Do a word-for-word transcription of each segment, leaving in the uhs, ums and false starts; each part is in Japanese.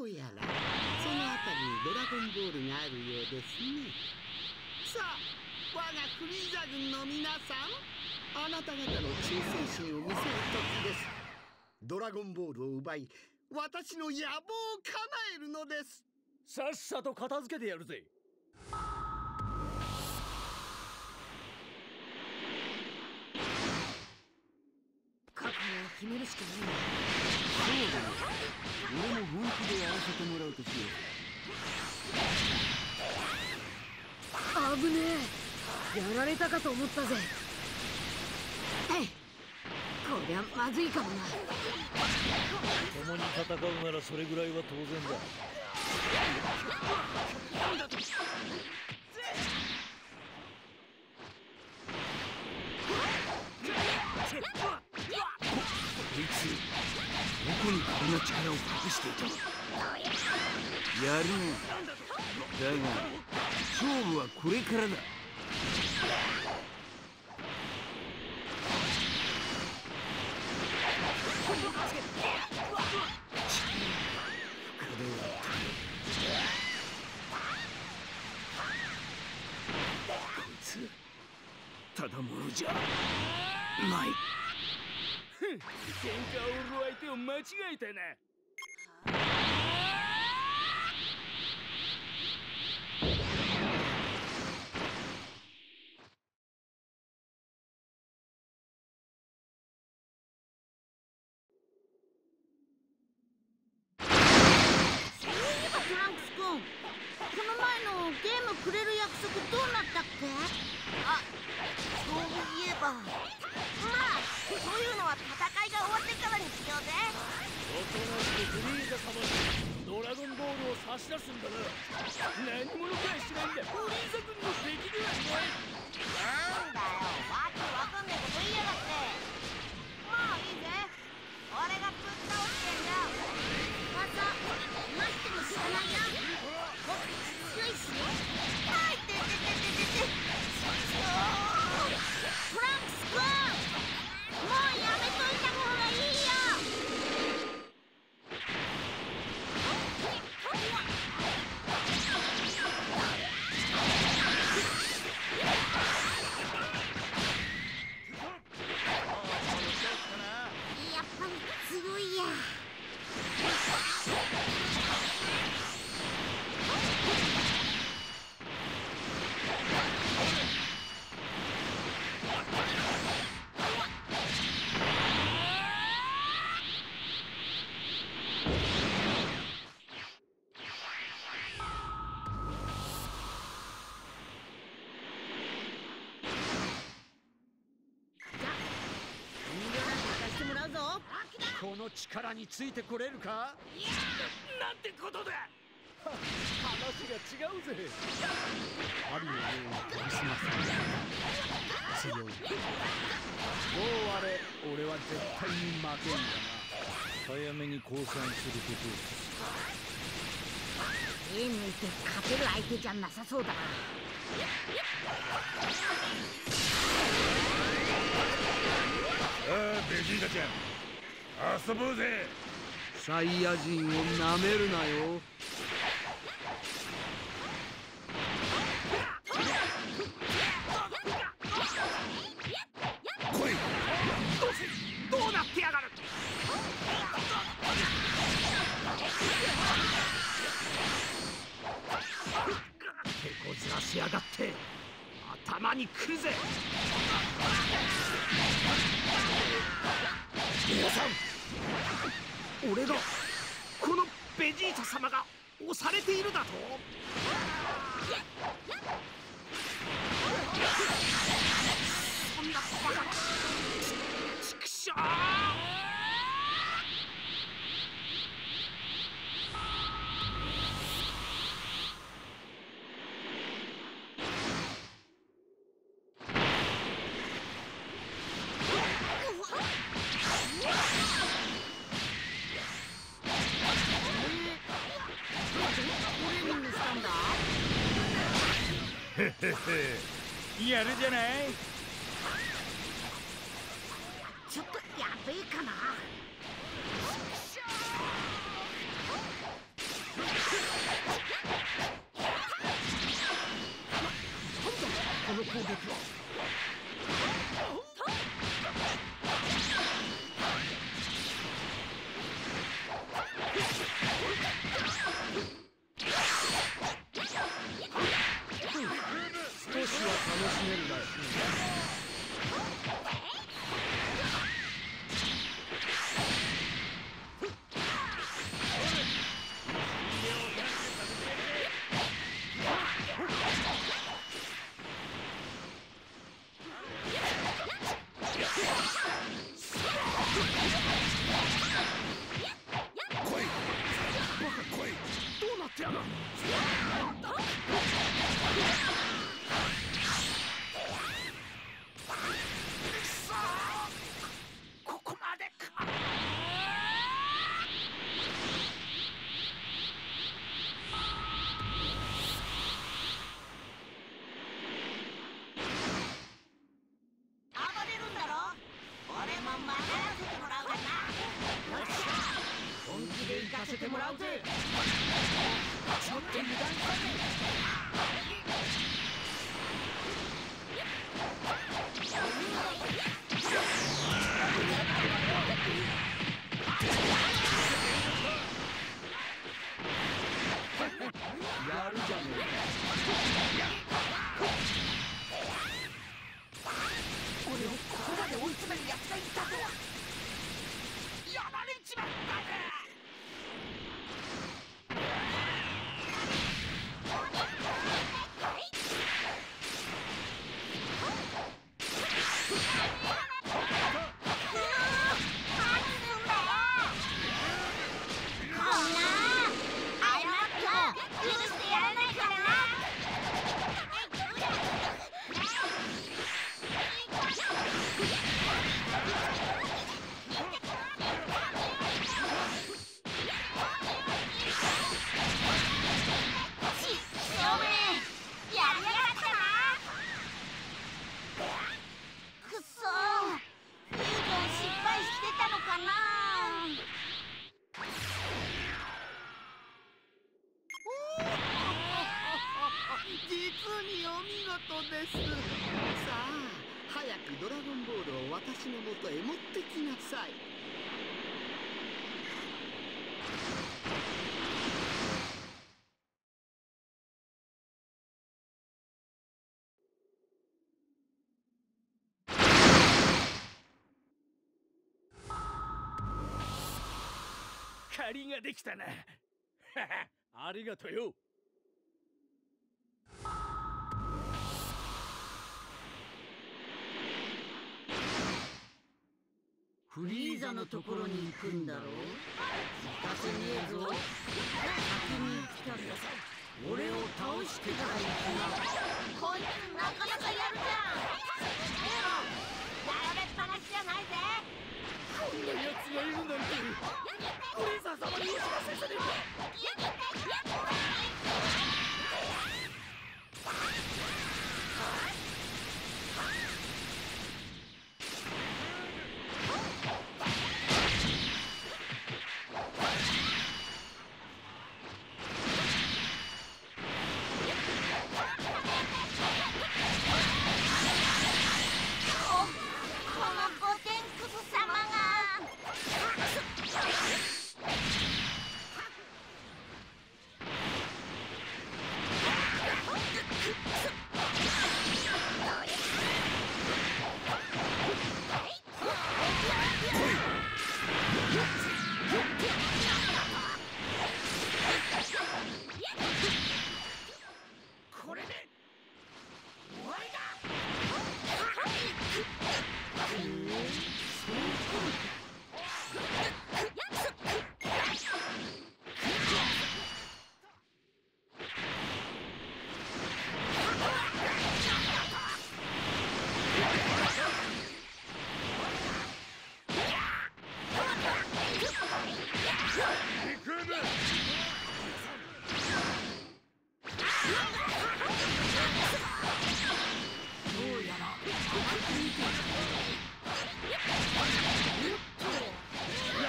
うやらその辺りにドラゴンボールがあるようですね。さあ我がフリーザ軍の皆さん、あなた方の忠誠心を見せる時です。ドラゴンボールを奪い私の野望を叶えるのです。 さっさと片付けてやるぜ。 覚悟を決めるしかない。 そうだよ。俺も本気でやらせてもらうとしよう。危ねえ、やられたかと思ったぜ。こりゃまずいかもな。 共に戦うならそれぐらいは当然だ。 こいつどこにこんな力を隠していたの。やるね。だが勝負はこれからだ。ただものじゃない。 喧嘩を売る相手を間違えたな。 そういえばトランクス君、この前のゲームくれる約束どうなったっけ？あ、そういえば、まあそういうのは戦いが終わってからにしようぜ。 おとなしくフリーザ様にドラゴンボールを差し出すんだな。何者かしないんだ。フリーザ軍の敵ではない。 なんだよ、わけわかんねえこと言いやがって。まあいいぜ、俺がぶっ倒してんだ。また待っても知らないよ。僕強いしね。あいてててててて。トランクス君、もうやめといた方がいいよ。やっぱり強いや。 この力についてこれるか？いやー、なんてことだ。話が違うぜ。 あるようにしますね。強い。どうあれ、俺は絶対に負けんだな。早めに降参することを。 手抜いて勝てる相手じゃなさそうだな。 ああ、ベジータちゃん、遊ぼうぜ。 サイヤ人をなめるなよ。 来い。どうせどうなってやがる。手こずらしやがって頭にくるぜ。皆さん、俺がこのベジータ様が押されているだと？そんなバカな。ちくしょう。 やるじゃない。 ちょっとやべえかな。 べき。 少しは楽しめるらしい。させてもらうぜ。ちょっと油断したぜ。やるじゃねえか。俺をここまで追い詰める奴がいたとは。やられちまったぜ。 さあ、早くドラゴンボールを私のもとへ持ってきなさい。 借りができたな。ありがとよ。 フリーザのところに行くんだろう。行かせねえぞ。先に行きたんだ。俺を倒してから行くな。 こいつなかなかやるじゃん。でも並べっぱなしじゃないぜ。 こんな奴がいるなんて。フリーザ様にお知らせすれば。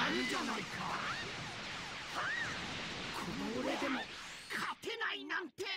この俺でも勝てないなんて。